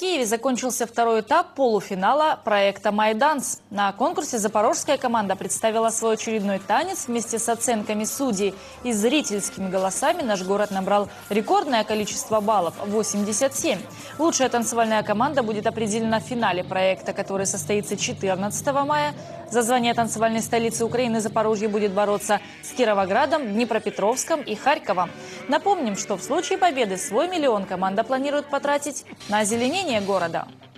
Киеве закончился второй этап полуфинала проекта «Майданс». На конкурсе запорожская команда представила свой очередной танец вместе с оценками судей и зрительскими голосами. Наш город набрал рекордное количество баллов – 87. Лучшая танцевальная команда будет определена в финале проекта, который состоится 14 мая. За звание танцевальной столицы Украины Запорожье будет бороться с Кировоградом, Днепропетровском и Харьковом. Напомним, что в случае победы свой миллион команда планирует потратить на озеленение города.